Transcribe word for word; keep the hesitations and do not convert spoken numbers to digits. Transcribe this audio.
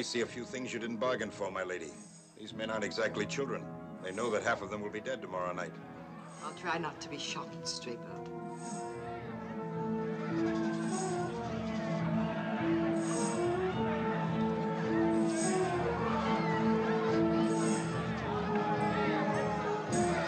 may see a few things you didn't bargain for, my lady. These men aren't exactly children. They know that half of them will be dead tomorrow night. I'll try not to be shocked, Strapo.